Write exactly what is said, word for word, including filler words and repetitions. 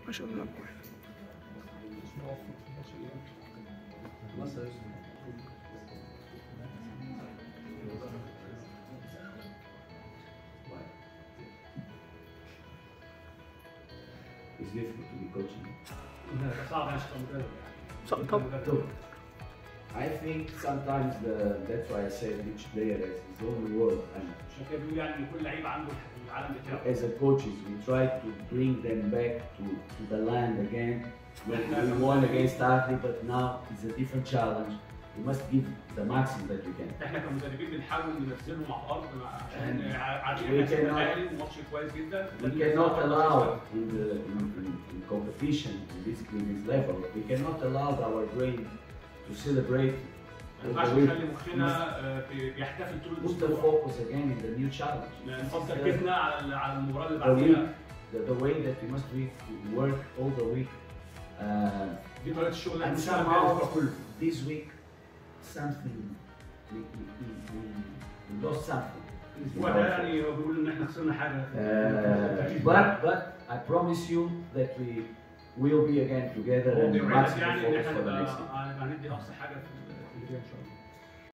ما شاء الله. It's difficult to be coaching. صعب يا شيخ مدرب. صعب طبعا. I think sometimes the that's why I said each player has his own world, and عشان كده بيقول يعني كل لعيب عنده العالم بتاعه. as a coaches we try to bring them back to to the land again. We won against Ardi, but now it's a different challenge. You must give the maximum that you can. احنا كمدربين بنحاول ننزلهم على الارض عشان عارفين We ان cannot- الاهلي ماتش كويس جدا. We cannot allow in the in, in, in competition, basically this level, we cannot allow our brain to celebrate. ما ينفعش نخلي مخنا آه، بي- بيحتفل طول Put the الاسبوع. focus again in the new challenge. نحط تركيزنا على على المباراه اللي The week, بعديها. the, the way that we must we work all the week. Uh, دي طريقه الشغل اللي and بنشتغل بيها الاسبوع somehow كله. this week something we, we, we, we lost something. الاسبوع ده يعني هو بيقول ان احنا خسرنا حاجه. Uh, but but I promise you that we will be again together هو and بيوعدك maximum يعني ان focus احنا for the نبقى next year. هندي اقصى حاجه في في الجاي ان شاء الله.